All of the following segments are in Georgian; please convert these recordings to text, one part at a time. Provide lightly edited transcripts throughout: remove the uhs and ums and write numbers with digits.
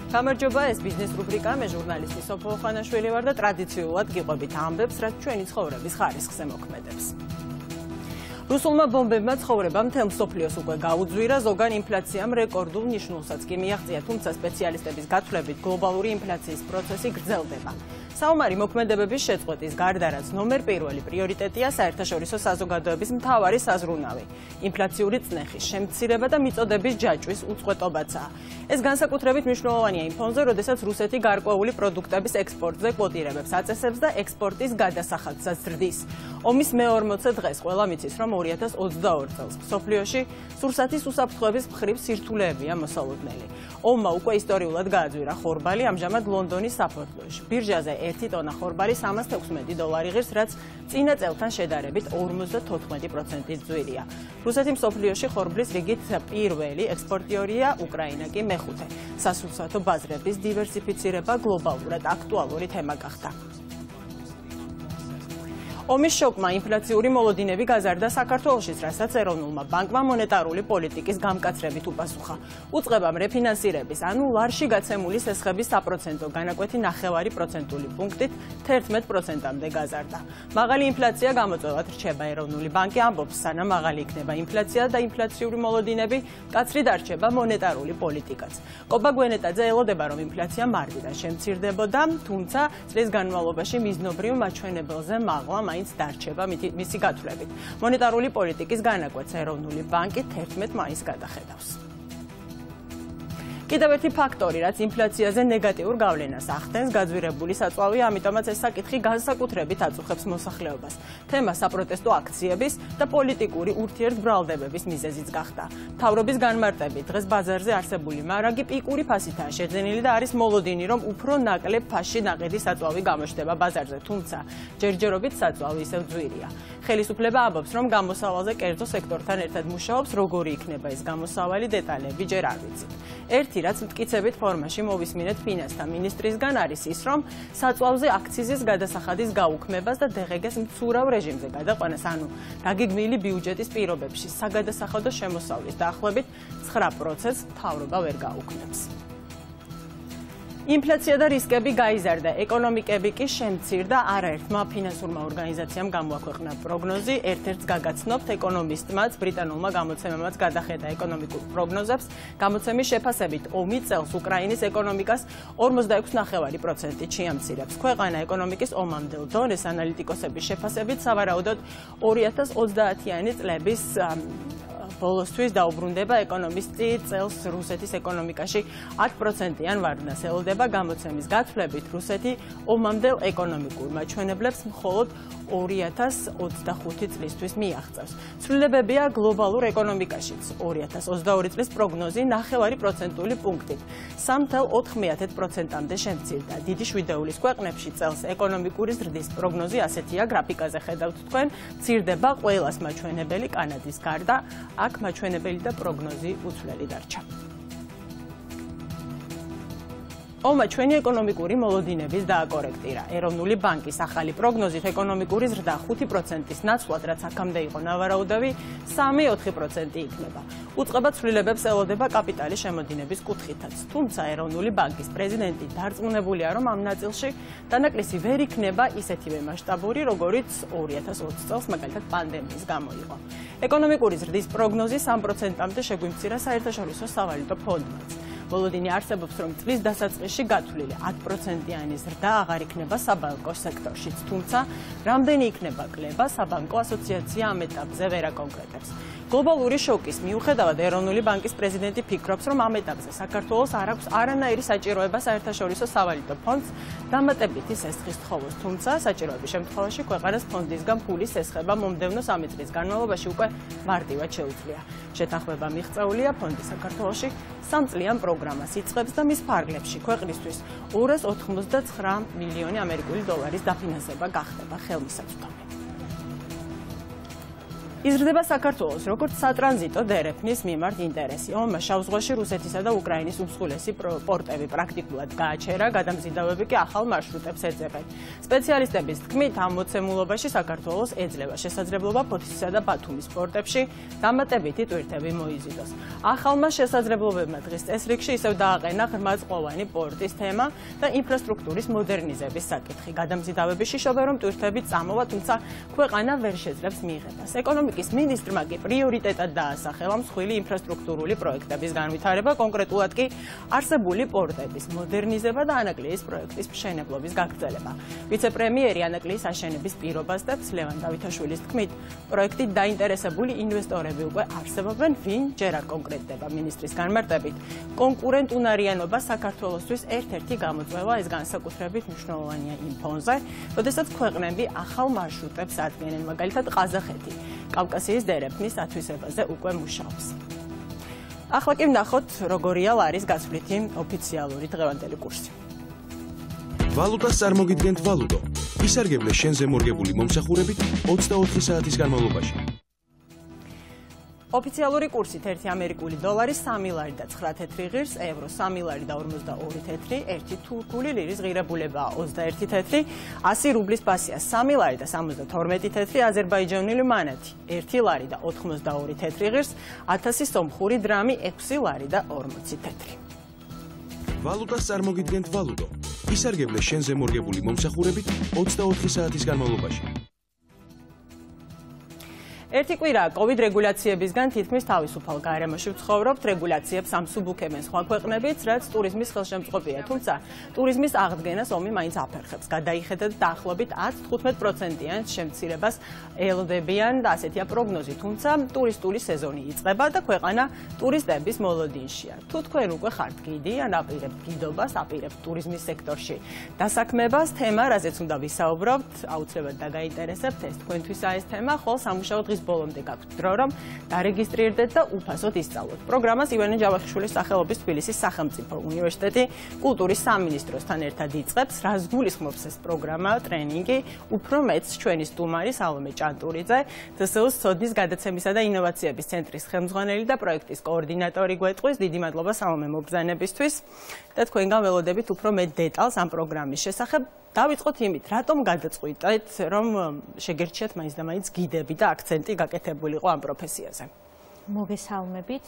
გამარჯობა, ეს ბიზნეს რუბრიკა, მე ჟურნალისტი სოფო ხანაშვილი ვარ და ტრადიციულად გიყვებით ამბებს, რაც ჩვენი ცხოვრების ხარისხზე მოქმედებს. რუსულმა ბომბებმა ცხოვრება მთელ მსოფლიოს უკვე გაუძვირა, ზოგან ინფლაციამ რეკორდულ ნიშნულსაც კი მიაღწია, თუმცა სპეციალისტების გათვლებით გლობალური ინფლაციის პროცესი გრძელდება. საომარი მოქმედებების შეწყვეტის გარდა, რაც ნომერ პირველი პრიორიტეტია საერთაშორისო საზოგადოების მთავარი საზრუნავი. ინფლაციური წნეხის შემცირება და მიწოდების ჯაჭვის უწყვეტობაცაა. ეს განსაკუთრებით მნიშვნელოვანია იმ ფონზე, როდესაც რუსეთი გარკვეული პროდუქტების ექსპორტზე კვოტირებებს აწესებს და ექსპორტის გადასახადსაც ზრდის. ომის მე-40 დღეს ყველა მიცის, რომ 2022 წელს მსოფლიოში სურსათის უსაფრთხოების მხრივ სირთულეებია მოსალოდნელი. ომმა უკვე ისტორიულად გააძვირა ხორბალი, ამჟამად ლონდონის საფორტლოში. ბირჟაზე 1 ტონა ხორბალი $316 ღირს, რაც წინა წელთან შედარებით 54%-ით ძვირია. რუსეთი მსოფლიოში ხორბლის რიგით პირველი ექსპორტიორია, უკრაინა კი მეხუთე. სასურსათო ბაზრების დივერსიფიცირება გლობალურად აქტუალური თემა გახდა. ომის შოკმა ინფლაციური მოლოდინები გაზარდა საქართველოშიც, რასაც ეროვნულმა ბანკმა მონეტარული პოლიტიკის გამკაცრებით უპასუხა. უწყებამ რეფინანსირების, ანუ ლარში გაცემული სესხების საპროცენტო განაკვეთი 9 პროცენტული პუნქტით 11%-მდე გაზარდა. მაღალი ინფლაცია გამოწვევად რჩება ეროვნული ბანკი ამბობს, სანამ მაღალი იქნება ინფლაცია და ინფლაციური მოლოდინები, მკაცრი დარჩება მონეტარული პოლიტიკაც. კობა გვენეტაძე ელოდება, რომ ინფლაცია მარტიდან შემცირდებოდა, თუმცა წლის განმავლობაში მიზნობრივ მაჩვენებელზე მაღლა დარჩება მისი გათვლებით. მონეტარული პოლიტიკის განაკვეთს ეროვნული ბანკი 11 მაისს გადახედავს. კიდევ ერთი ფაქტორი, რაც ინფლაციაზე ნეგატიურ გავლენას ახდენს, გაძვირებული საწვავია, ამიტომაც ეს საკითხი განსაკუთრებით აწუხებს მოსახლეობას. თემა საპროტესტო აქციების და პოლიტიკური ურთიერთბრალდებების მიზეზიც გახდა. მთავრობის განმარტებით, დღეს ბაზარზე არსებული მარაგი პიკური ფასითაა შეძენილი და არის მოლოდინი, რომ უფრო ნაკლებ ფასში ნაყიდი საწვავი გამოჩნდება ბაზარზე, თუმცა ჯერჯერობით საწვავი ისევ ძვირია. ხელისუფლება ამბობს, რომ გამოსავალზე კერძო სექტორთან ერთად მუშაობს, როგორი იქნება ეს გამოსავალი, დეტალები ჯერ არ ვიცით. ერთი, რაც მტკიცებით ფორმაში მოვისმინეთ ფინანსთა მინისტრისგან, არის ის, რომ საწვავზე აქციზის გადასახადის გაუქმებას და დღგ-ს მცურავ რეჟიმზე გადაყვანას, ანუ დაგეგმილი ბიუჯეტის პირობებში საგადასახადო შემოსავლის დაახლოებით 9%-ს მთავრობა ვერ გაუქმებს. ინფლაცია და რისკები გაიზარდა, ეკონომიკები კი შემცირდა, არაერთმა ფინანსურმა ორგანიზაციამ გამოაქვეყნა პროგნოზი, ერთ-ერთს გაგაცნობთ, ეკონომისტმაც, ბრიტანულმა გამოცემამაც გადახედა ეკონომიკურ პროგნოზებს, გამოცემის შეფასებით ომი წელს უკრაინის ეკონომიკას 46.5%-ით შეამცირებს. ქვეყანა ეკონომიკის ომამდელ დონეს ანალიტიკოსების შეფასებით სავარაუდოდ 2030-იანი წლების ბოლოსთვის დაუბრუნდება. ეკონომისტი წელს რუსეთის ეკონომიკაში 10%-იან ვარდნას ელოდება. გამოცემის გათვლებით რუსეთი ომამდელ ეკონომიკურ მაჩვენებლებს მხოლოდ 2025 წლისთვის მიაღწევს. ცვლილებებია გლობალურ ეკონომიკაშიც. 2022 წლის პროგნოზი 9%-ული პუნქტით 3.4%-მდე შემცირდა. დიდი შვიდეულის ქვეყნებში წელს ეკონომიკური ზრდის პროგნოზი ასეთია, გრაფიკაზე ხედავთ თქვენ, მცირდება ყველას მაჩვენებელი კანადის გარდა. აქ მაჩვენებელი და პროგნოზი უცვლელი დარჩა. ომმა ჩვენი ეკონომიკური მოლოდინების დააკორექტირა. ეროვნული ბანკის ახალი პროგნოზით ეკონომიკური ზრდა 5%-ის ნაცვლად, რაც აქამდე იყო ნავარაუდევი, 3-4% იქნება. უწყება ცვლილებებს ელოდება კაპიტალის შემოდინების კუთხითაც. თუმცა ეროვნული ბანკის პრეზიდენტი დარწმუნებულია, რომ ამ ნაწილში დანაკლისი ვერ იქნება ისეთივე მასშტაბური, როგორიც 2020 წელს, მაგალითად პანდემიის გამო იყო. ეკონომიკური ზრდის პროგნოზი 3%-მდე შეგვიმცირა საერთაშორისო სავალუტო ფონდმაც. მოლოდინი არსებობს, რომ წლის დასაწყისში გათვლილი 10%-იანი ზრდა აღარ იქნება საბანკო სექტორშიც, თუმცა რამდენი იქნება კლება, საბანკო ასოციაცია ამ ეტაპზე ვერ აკონკრეტებს. გლობალური შოკის მიუხედავად ეროვნული ბანკის პრეზიდენტი ფიქრობს, რომ ამ ეტაპზე საქართველოს არ აქვს არანაირი საჭიროება საერთაშორისო სავალუტო ფონდს დამატებითი სესხის თხოვოს, თუმცა საჭიროების შემთხვევაში ქვეყანას ფონდისგან ფულის სესხება მომდევნო 3 წლის განმავლობაში უკვე მარტივად შეუძლია. შეთანხმება მიღწეულია ფონდი საქართველოში 3 წლიან პროგრამას იწყებს და მის ფარგლებში ქვეყნისთვის 289 მილიონი ამერიკული დოლარის დაფინანსება გახდება ხელმისაწვდომი. იზრდება საქართველოს როგორც სატრანზიტო დერეფნის მიმართ ინტერესი. ომმა შავ ზღვაში რუსეთისა და უკრაინის უმსხვილესი პორტები პრაქტიკულად გააჩერა, გადამზიდავები კი ახალ მარშრუტებს ეძებენ. სპეციალისტების თქმით, ამ მოცემულობაში საქართველოს ეძლევა შესაძლებლობა ფოთისისა და ბათუმის პორტებში დამატებითი ტვირთები მოიზიდოს. ახალმა შესაძლებლობებმა დღის წესრიგში ისევ დააყენა ღრმაწყლოვანი პორტის თემა და ინფრასტრუქტურის მოდერნიზების საკითხი. გადამზიდავები შიშობენ, რომ ტვირთები წამოვა, თუმცა ქვეყანა ვერ შეძლებს მიღებას. ეკონომიკის მინისტრმა კი პრიორიტეტად დაასახელა მსხვილი ინფრასტრუქტურული პროექტების განვითარება, კონკრეტულად კი არსებული პორტების მოდერნიზება და ანაკლიის პროექტის მშენებლობის გაგრძელება. ვიცე-პრემიერი ანაკლიის აშენების პირობას და ლევან დავითაშვილის თქმით, პროექტით დაინტერესებული ინვესტორები უკვე არსებობენ, ვინ ჯერ არ კონკრეტდება მინისტრის განმარტებით. კონკურენტუნარიანობა საქართველოსთვის ერთ-ერთი გამოწვევა, ეს განსაკუთრებით მნიშვნელოვანია იმ ფონზე, როდესაც ქვეყნები ახალ მარშრუტებს ადგენენ, მაგალითად ყაზახეთი. კავკასიის დერეფნის ათვისებაზე უკვე მუშაობს. ახლა კი ვნახოთ, როგორია ლარის გასვლითი ოფიციალური დღევანდელი კურსი. ვალუტას წარმოგიდგენთ ვალუტო. ისარგებლე შენზე მორგებული მომსახურებით 24 საათის განმავლობაში. ოფიციალური კურსით 1 ამერიკული დოლარი 3 ლარი და 9 თეთრი ღირს, ევრო 3 ლარი და 42 თეთრი, 1 თურქული ლირის ღირებულებაა 21 თეთრი, 100 რუბლის პასია 3 ლარი და 72 თეთრი, აზერბაიჯანული მანათი 1 ლარი და 82 თეთრი ღირს, 1000 სომხური დრამი 6 ლარი და 40 თეთრი. ვალუტას წარმოგიდგენთ ვალუტო. ისარგებლე შენზე მორგებული მომსახურებით 24 საათის განმავლობაში. ერთი კვირა COVID რეგულაციებისგან თითქმის თავისუფალ გარემოში ვცხოვრობთ, რეგულაციებს ამსუბუქებენ სხვა ქვეყნებიც, რაც ტურიზმის ხელშემწყობია, თუმცა ტურიზმის აღდგენას ომი მაინც აფერხებს. გადაიხედათ დაახლოებით 10-15%-იან შემცირებას ელოდებიან და ასეთია პროგნოზი, თუმცა ტურისტული სეზონი იწყება და ქვეყანა ტურისტების მოლოდინშია. თუ თქვენ უკვე ხართ გიდი, ან აპირებთ გიდობას, აპირებთ ტურიზმის სექტორში დასაქმებას, თემა, რაზეც უნდა ვისაუბროთ, აუცილებლად დაგაინტერესებთ, ეს თქვენთვისაა ეს თემა, ხოლ სამუშაო დღის ბოლომდე გაქვთ დრო, რომ დარეგისტრირდეთ და უფასოდ ისწავლოთ. პროგრამას ივანე ჯავახიშვილის სახელობის თბილისის სახელმწიფო უნივერსიტეტი კულტურის სამინისტროსთან ერთად იწყებს. რას გულისხმობს ეს პროგრამა, ტრენინგი, უფრო მეც ჩვენი სტუმარი სალომე ჭანტურიძე, თსუ-ს ცოდნის გადაცემისა და ინოვაციების ცენტრის ხელმძღვანელი და პროექტის კოორდინატორი გვეტყვის. დიდი მადლობა სალომე მობრძანებისთვის და თქვენგან ველოდებით უფრო მეტ დეტალს ამ პროგრამის შესახებ. დავიწყოთ იმით, რატომ გადაწყვიტეთ, რომ შეგერჩიათ მაინც და მაინც გიდები და აქცენტი გაკეთებული იყო ამ პროფესიაზე? მოგესალმებით.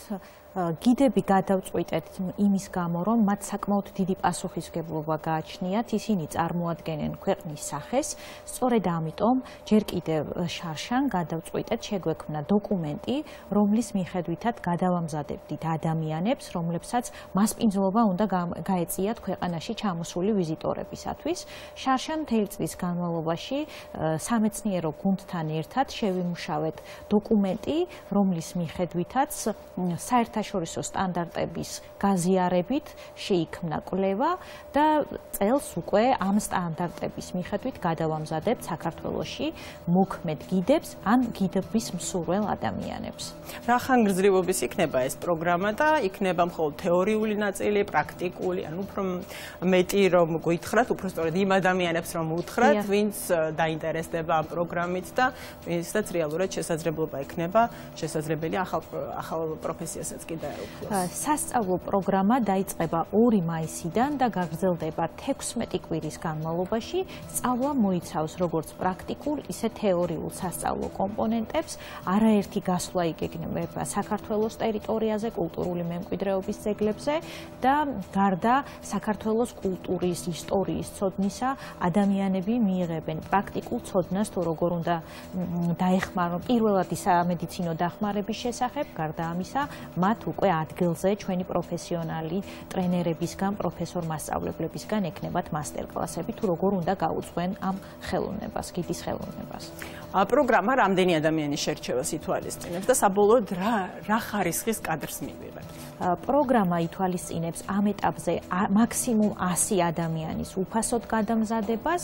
გიდები გადავწყვიტეთ იმის გამო, რომ მათ საკმაოდ დიდი პასუხისმგებლობა გააჩნიათ, ისინი წარმოადგენენ ქვეყნის სახეს. სწორედ ამიტომ ჯერ კიდევ შარშან გადავწყვიტეთ შეგვექმნა დოკუმენტი, რომლის მიხედვითაც გადავამზადებდით ადამიანებს, რომლებსაც მასპინძლობა უნდა გაეწიათ ქვეყანაში ჩამოსული ვიზიტორებისათვის. შარშან მთელი წლის განმავლობაში სამეცნიერო გუნდთან ერთად შევიმუშავეთ დოკუმენტი, რომლის მიხედვითაც საერთაშორისო სტანდარტების გაზიარებით შეიქმნა კვლევა და წელს უკვე ამ სტანდარტების მიხედვით გადავამზადებთ საქართველოში მოქმედ გიდებს ან გიდების მსურველ ადამიანებს. რა ხანგრძლივობის იქნება ეს პროგრამა და იქნება მხოლოდ თეორიული ნაწილი, პრაქტიკული, ან უფრო მეტი რომ გითხრათ, უფრო სწორედ იმ ადამიანებს რომ უთხრათ, ვინც დაინტერესდება ამ პროგრამით და ვინცაც რეალურად შესაძლებლობა ექნება, შესაძლებელი ახალ პროფესიასაც კი დაეუფლოს. სასწავლო პროგრამა დაიწყება 2 მაისიდან და გაგრძელდება 16 კვირის განმავლობაში. სწავლა მოიცავს როგორც პრაქტიკულ, ისე თეორიულ სასწავლო კომპონენტებს. არაერთი გასვლა იგეგმება საქართველოს ტერიტორიაზე, კულტურული მემკვიდრეობის ძეგლებზე და გარდა საქართველოს კულტურის, ისტორიის ცოდნისა, ადამიანები მიიღებენ პრაქტიკულ ცოდნას, თუ როგორ უნდა დაეხმარონ პირველად სამედიცინო დახმარების შესახებ, გარდა ამისა, მათ უკვე ადგილზე ჩვენი პროფესიონალი ტრენერებისგან, პროფესორ მასწავლებლებისგან ექნებათ მასტერკლასები, თუ როგორ უნდა გაუძღვენ ამ ხელოვნებას, გიდის ხელოვნებას. პროგრამა რამდენი ადამიანის შერჩევას ითვალისწინებს და საბოლოოდ რა ხარისხის კადრს მივიღებთ? პროგრამა ითვალისწინებს ამ ეტაპზე მაქსიმუმ 100 ადამიანის უფასოდ გადამზადებას.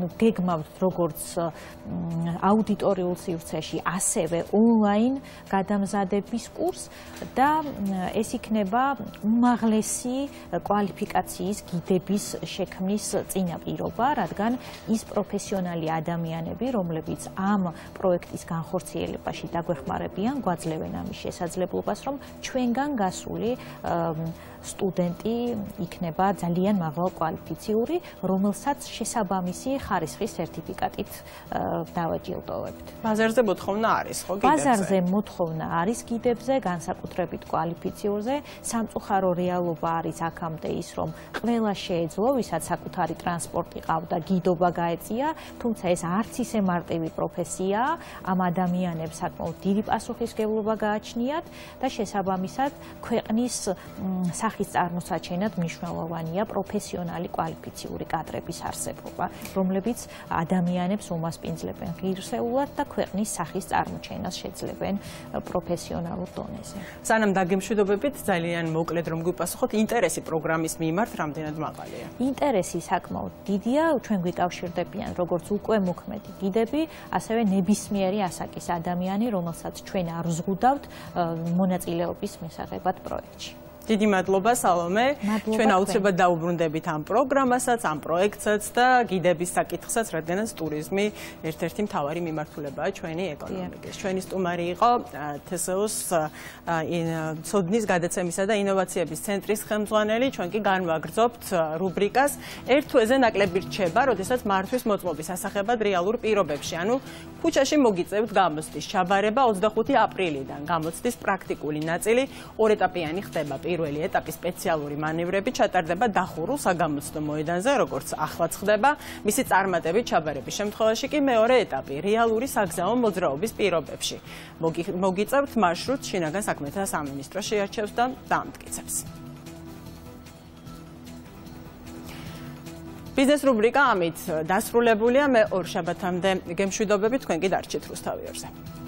გეგმავთ როგორც აუდიტორიულ სივრცეში, ასევე ონლაინ გადამზადებას. გადამზადების კურსს და ეს იქნება უმაღლესი კვალიფიკაციის გიდების შექმნის წინაპირობა, რადგან ის პროფესიონალი ადამიანები, რომლებიც ამ პროექტის განხორციელებაში დაგვეხმარებიან, გვაძლევენ ამის შესაძლებლობას, რომ ჩვენგან გასული სტუდენტი იქნება ძალიან მაღალკვალიფიციური, რომელსაც შესაბამისი ხარისხის სერტიფიკატით დავაჯილდოვებთ. ბაზარზე მოთხოვნა არის, ხო, გიდებზე? ბაზარზე მოთხოვნა არის გიდებზე, განსაკუთრებით კვალიფიციურზე. სამწუხარო რეალობა არის აქამდე ის, რომ ყველა შეეძლო, ვისაც საკუთარი ტრანსპორტი ყავდა, გიდობა გაეწია, თუმცა ეს არც ისე მარტივი პროფესიაა, ამ ადამიანებს საკმაოდ დიდი პასუხისმგებლობა გააჩნიათ და შესაბამისად ქვეყნის სახის წარმოსაჩენად მნიშვნელოვანია პროფესიონალი კვალიფიციური კადრების არსებობა, რომლებიც ადამიანებს უმასპინძლებენ ღირსეულად და ქვეყნის სახის წარმოჩენას შეძლებენ პროფესიონალურ დონეზე. სანამ დაგემშვიდობებით, ძალიან მოკლედ რომ გვიპასუხოთ, ინტერესი პროგრამის მიმართ რამდენად მაღალია? ინტერესი საკმაოდ დიდია, ჩვენ გვიკავშირდებიან როგორც უკვე მოქმედი გიდები, ასევე ნებისმიერი ასაკის ადამიანი, რომელსაც ჩვენ არ ვზღუდავთ მონაწილეობის მისაღებად პროექტში. დიდი მადლობა, სალომე. ჩვენ აუცილებლად დაუბრუნდებით ამ პროგრამასაც, ამ პროექტსაც და გიდების საკითხსაც, რადგანაც ტურიზმი ერთ-ერთი მთავარი მიმართულებაა ჩვენი ეკონომიკის. ჩვენი სტუმარი იყო TSO-ს ცოდნის გადაცემისა და ინოვაციების ცენტრის ხელმძღვანელი. ჩვენ კი განვაგრძობთ რუბრიკას ერთ თვეზე ნაკლები რჩება, როდესაც მართვის მოწმობის ასახებად რეალურ პირობებში. ანუ ქუჩაში მოგიწევთ გამოცდის ჩაბარება 25 აპრილიდან. გამოცდის პრაქტიკული ნაწილი ორეტაპიანი ხდება. პირველი ეტაპი სპეციალური მანევრები ჩატარდება დახურულ საგამოცდო მოედანზე, როგორც ახლაც ხდება. მისი წარმატებით ჩაბარების შემთხვევაში კი მეორე ეტაპი რეალური საგზაო მოძრაობის პირობებში. მოგიწევთ მარშრუტ შინაგან საქმეთა სამინისტრო შეარჩევს და დაამტკიცებს. ბიზნეს რუბრიკა ამით დასრულებულია. მე ორ შაბათამდე გემშვიდობებით, თქვენ კი დარჩით რუსთავიორზე.